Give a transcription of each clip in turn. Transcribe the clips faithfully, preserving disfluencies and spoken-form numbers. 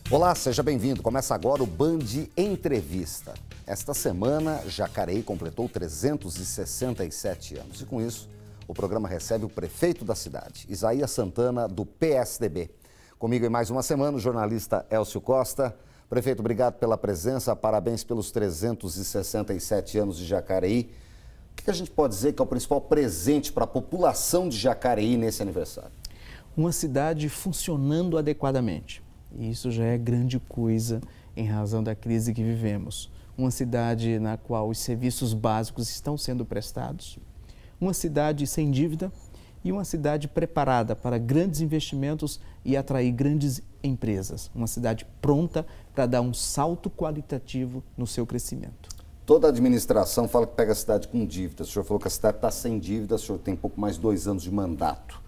Olá, seja bem-vindo. Começa agora o Band Entrevista. Esta semana, Jacareí completou trezentos e sessenta e sete anos e, com isso, o programa recebe o prefeito da cidade, Isaías Santana, do P S D B. Comigo em mais uma semana, o jornalista Elcio Costa. Prefeito, obrigado pela presença, parabéns pelos trezentos e sessenta e sete anos de Jacareí. O que a gente pode dizer que é o principal presente para a população de Jacareí nesse aniversário? Uma cidade funcionando adequadamente. E isso já é grande coisa em razão da crise que vivemos. Uma cidade na qual os serviços básicos estão sendo prestados, uma cidade sem dívida e uma cidade preparada para grandes investimentos e atrair grandes empresas. Uma cidade pronta para dar um salto qualitativo no seu crescimento. Toda a administração fala que pega a cidade com dívida. O senhor falou que a cidade está sem dívida, o senhor tem pouco mais de dois anos de mandato.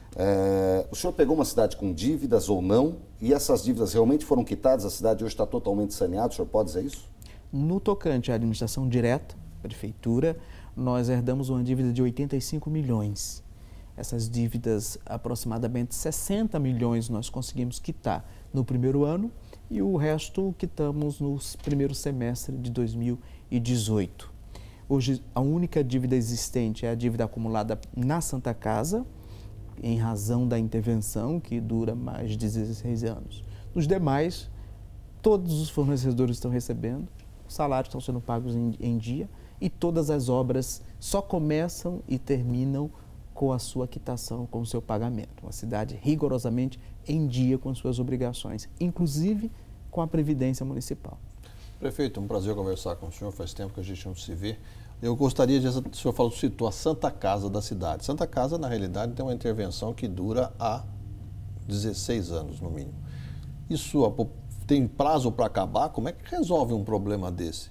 É, o senhor pegou uma cidade com dívidas ou não? E essas dívidas realmente foram quitadas? A cidade hoje está totalmente saneada? O senhor pode dizer isso? No tocante à administração direta, prefeitura, nós herdamos uma dívida de oitenta e cinco milhões. Essas dívidas, aproximadamente sessenta milhões, nós conseguimos quitar no primeiro ano e o resto quitamos no primeiro semestre de dois mil e dezoito. Hoje, a única dívida existente é a dívida acumulada na Santa Casa, em razão da intervenção, que dura mais de dezesseis anos. Nos demais, todos os fornecedores estão recebendo, os salários estão sendo pagos em, em dia e todas as obras só começam e terminam com a sua quitação, com o seu pagamento. Uma cidade rigorosamente em dia com suas obrigações, inclusive com a Previdência Municipal. Prefeito, um prazer conversar com o senhor, faz tempo que a gente não se vê. Eu gostaria de, o senhor falou, citou a Santa Casa da cidade. Santa Casa, na realidade, tem uma intervenção que dura há dezesseis anos, no mínimo. Isso tem prazo para acabar? Como é que resolve um problema desse?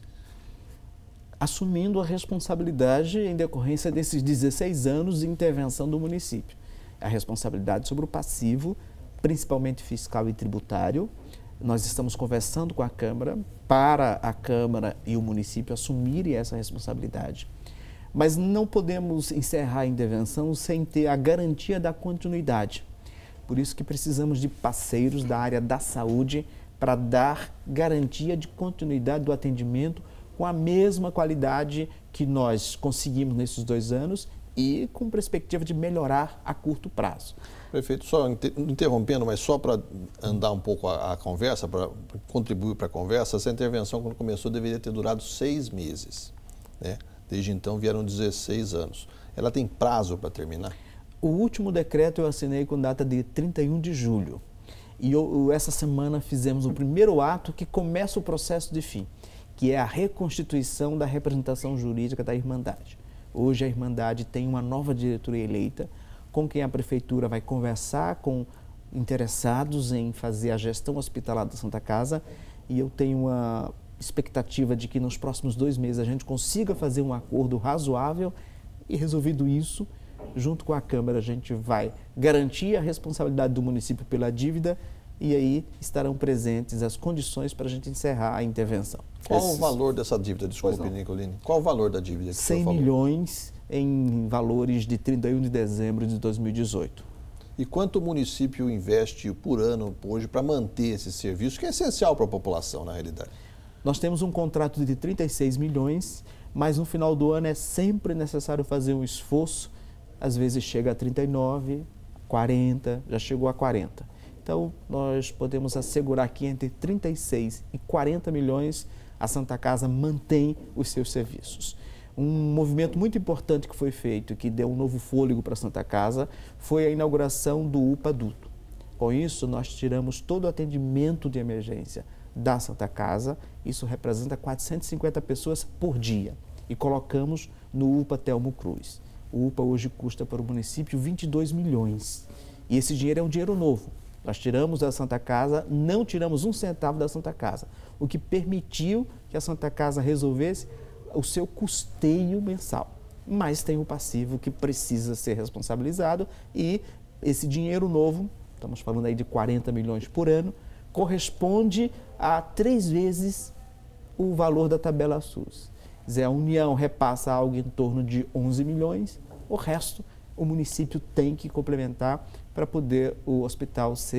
Assumindo a responsabilidade em decorrência desses dezesseis anos de intervenção do município. A responsabilidade sobre o passivo, principalmente fiscal e tributário. Nós estamos conversando com a Câmara para a Câmara e o município assumirem essa responsabilidade. Mas não podemos encerrar a intervenção sem ter a garantia da continuidade. Por isso que precisamos de parceiros da área da saúde para dar garantia de continuidade do atendimento com a mesma qualidade que nós conseguimos nesses dois anos e com perspectiva de melhorar a curto prazo. Prefeito, só interrompendo, mas só para andar um pouco a, a conversa, para contribuir para a conversa, essa intervenção, quando começou, deveria ter durado seis meses. Né? Desde então vieram dezesseis anos. Ela tem prazo para terminar? O último decreto eu assinei com data de trinta e um de julho. E eu, essa semana fizemos o primeiro ato que começa o processo de fim, que é a reconstituição da representação jurídica da Irmandade. Hoje a Irmandade tem uma nova diretoria eleita, com quem a Prefeitura vai conversar com interessados em fazer a gestão hospitalar da Santa Casa, e eu tenho uma expectativa de que nos próximos dois meses a gente consiga fazer um acordo razoável e, resolvido isso, junto com a Câmara, a gente vai garantir a responsabilidade do município pela dívida e aí estarão presentes as condições para a gente encerrar a intervenção. Qual Esse... o valor dessa dívida? Desculpe, Nicolini. Qual o valor da dívida que cem milhões em valores de trinta e um de dezembro de dois mil e dezoito. E quanto o município investe por ano hoje para manter esse serviço, que é essencial para a população, na realidade? Nós temos um contrato de trinta e seis milhões, mas no final do ano é sempre necessário fazer um esforço. Às vezes chega a trinta e nove, quarenta, já chegou a quarenta. Então, nós podemos assegurar que entre trinta e seis e quarenta milhões a Santa Casa mantém os seus serviços. Um movimento muito importante que foi feito, que deu um novo fôlego para a Santa Casa, foi a inauguração do U P A Adulto. Com isso, nós tiramos todo o atendimento de emergência da Santa Casa, isso representa quatrocentas e cinquenta pessoas por dia, e colocamos no U P A Telmo Cruz. O U P A hoje custa para o município vinte e dois milhões, e esse dinheiro é um dinheiro novo. Nós tiramos da Santa Casa, não tiramos um centavo da Santa Casa, o que permitiu que a Santa Casa resolvesse o seu custeio mensal. Mas tem o passivo que precisa ser responsabilizado e esse dinheiro novo, estamos falando aí de quarenta milhões por ano, corresponde a três vezes o valor da tabela SUS. Quer dizer, a União repassa algo em torno de onze milhões, o resto o município tem que complementar para poder o hospital ser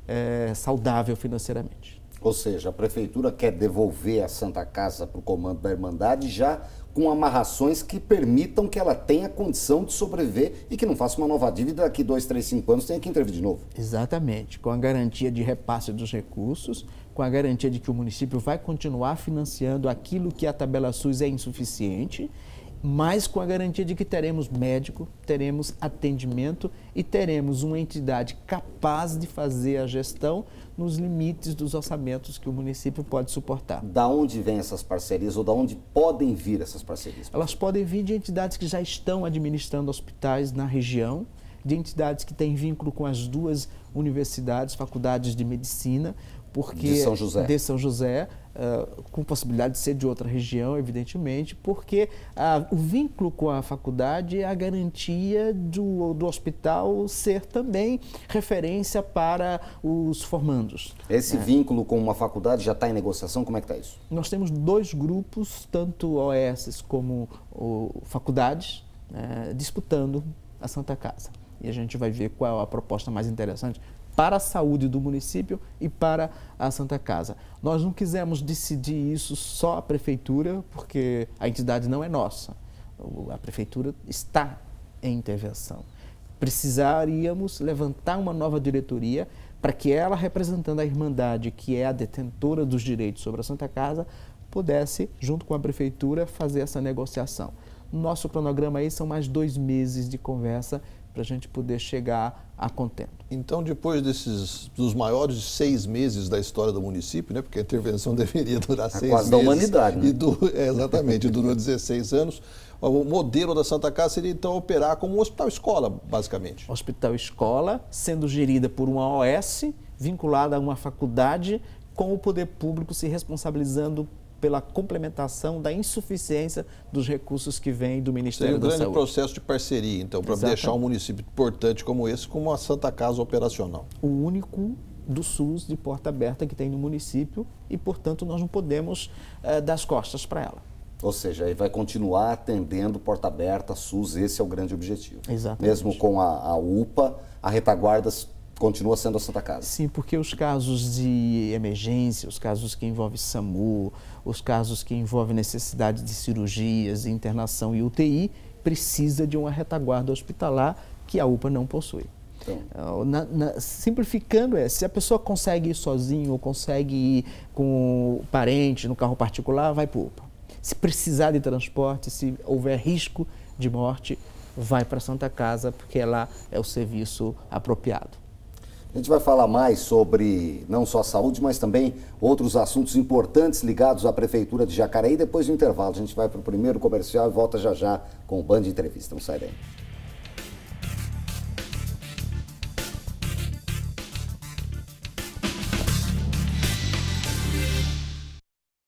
é, saudável financeiramente. Ou seja, a Prefeitura quer devolver a Santa Casa para o comando da Irmandade já com amarrações que permitam que ela tenha condição de sobreviver e que não faça uma nova dívida daqui dois, três, cinco anos tenha que intervir de novo. Exatamente, com a garantia de repasse dos recursos, com a garantia de que o município vai continuar financiando aquilo que a tabela SUS é insuficiente, mas com a garantia de que teremos médico, teremos atendimento e teremos uma entidade capaz de fazer a gestão nos limites dos orçamentos que o município pode suportar. Da onde vêm essas parcerias ou da onde podem vir essas parcerias? Elas podem vir de entidades que já estão administrando hospitais na região, de entidades que têm vínculo com as duas universidades, faculdades de medicina, porque de São José, de São José uh, com possibilidade de ser de outra região, evidentemente, porque uh, o vínculo com a faculdade é a garantia do, do hospital ser também referência para os formandos. Esse é. vínculo com uma faculdade já está em negociação? Como é que está isso? Nós temos dois grupos, tanto O S como o, faculdades, uh, disputando a Santa Casa. E a gente vai ver qual é a proposta mais interessante para a saúde do município e para a Santa Casa. Nós não quisemos decidir isso só a Prefeitura, porque a entidade não é nossa. A Prefeitura está em intervenção. Precisaríamos levantar uma nova diretoria para que ela, representando a Irmandade, que é a detentora dos direitos sobre a Santa Casa, pudesse, junto com a Prefeitura, fazer essa negociação. Nosso cronograma aí são mais dois meses de conversa para a gente poder chegar a contento. Então, depois desses, dos maiores seis meses da história do município, né, porque a intervenção deveria durar seis quase meses. da humanidade, né? E du, é, exatamente, durou dezesseis anos. O modelo da Santa Casa seria, então, operar como um hospital-escola, basicamente. Hospital-escola, sendo gerida por uma O S, vinculada a uma faculdade, com o poder público se responsabilizando pela complementação da insuficiência dos recursos que vêm do Ministério da Saúde. Seria um grande processo de parceria, então, para deixar um município importante como esse como uma Santa Casa operacional. O único do SUS de porta aberta que tem no município e, portanto, nós não podemos uh, dar as costas para ela. Ou seja, aí vai continuar atendendo porta aberta, SUS, esse é o grande objetivo. Exatamente. Mesmo com a, a U P A, a retaguarda continua sendo a Santa Casa. Sim, porque os casos de emergência, os casos que envolvem SAMU, os casos que envolvem necessidade de cirurgias, internação e U T I, precisa de uma retaguarda hospitalar que a U P A não possui. Então, na, na, simplificando, é, se a pessoa consegue ir sozinho ou consegue ir com o parente no carro particular, vai para o U P A. Se precisar de transporte, se houver risco de morte, vai para a Santa Casa, porque lá é o serviço apropriado. A gente vai falar mais sobre não só a saúde, mas também outros assuntos importantes ligados à Prefeitura de Jacareí. Depois do intervalo, a gente vai para o primeiro comercial e volta já já com o Band Entrevista. Não sai daí.